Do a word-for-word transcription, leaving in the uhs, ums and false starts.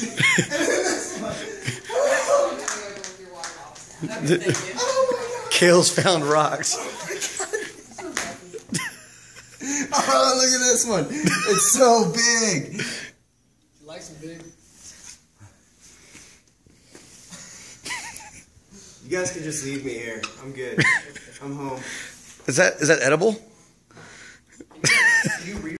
Kale's found rocks. Oh, look at this one. It's so big. You like some big? You guys can just leave me here. I'm good. I'm home. Is that is that edible?